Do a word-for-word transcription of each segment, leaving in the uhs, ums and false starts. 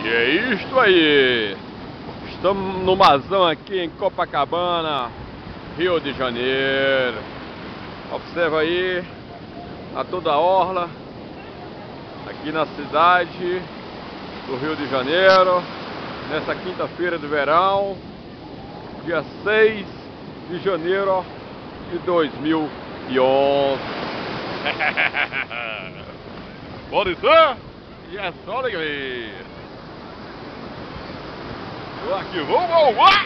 E é isto aí. Estamos no Mazão aqui em Copacabana, Rio de Janeiro. Observa aí a toda a orla aqui na cidade do Rio de Janeiro, nessa quinta-feira de verão, dia seis de janeiro de dois mil e onze. Pode ser? E é só alegria. Aqui, vamos lá!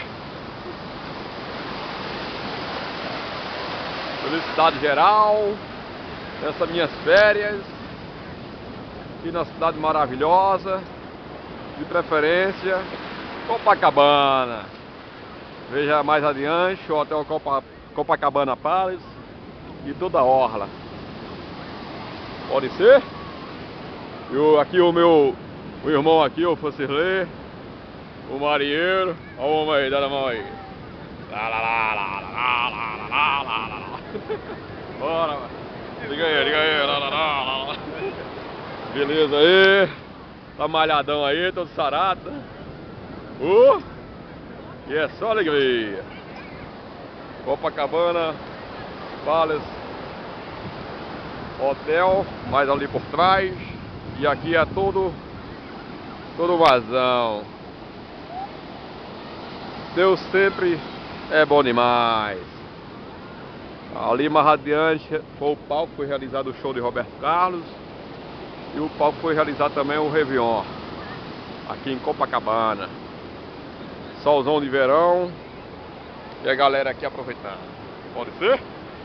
Felicidade geral nessas minhas férias aqui na cidade maravilhosa, de preferência Copacabana. Veja mais adiante o Hotel Copa, Copacabana Palace e toda a orla. Pode ser? Eu, aqui o meu o irmão aqui, o Francilê, o marinheiro. Olha o homem aí, dá na mão aí. Lá, lá, lá, lá, lá, lá, lá, lá, lá. Bora, mano. Liga aí, liga aí. Lá, lá, lá, lá. Beleza aí. Tá malhadão aí, todo sarado. Uh! E é só alegria. Copacabana Palace Hotel, mais ali por trás. E aqui é todo Todo vazão. Deus sempre é bom demais. Ali mais adiante foi o palco que foi realizado o show de Roberto Carlos. E o palco foi realizado também o Réveillon aqui em Copacabana. Solzão de verão. E a galera aqui aproveitando. Pode ser?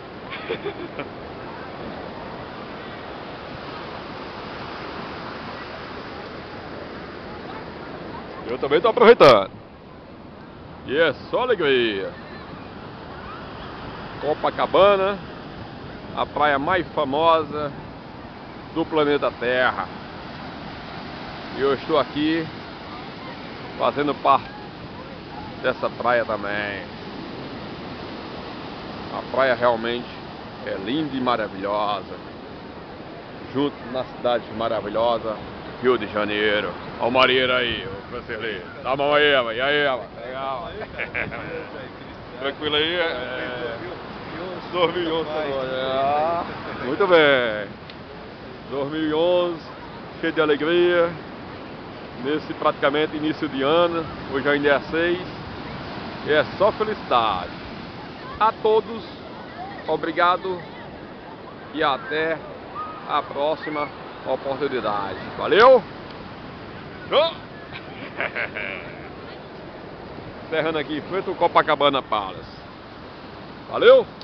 Eu também estou aproveitando. E é só alegria. Copacabana, a praia mais famosa do planeta Terra. E eu estou aqui fazendo parte dessa praia também. A praia realmente é linda e maravilhosa. Junto na cidade maravilhosa Rio de Janeiro. Olha o marinheiro aí, o Francilê. Dá a mão aí, mano. E aí, mano? Legal. Tranquilo aí? É... dois mil e onze. Ah, muito bem. dois mil e onze, cheio de alegria. Nesse praticamente início de ano. Hoje ainda é seis. E é só felicidade. A todos, obrigado. E até a próxima oportunidade. Valeu! Oh! Encerrando aqui em frente ao Copacabana Palace. Valeu!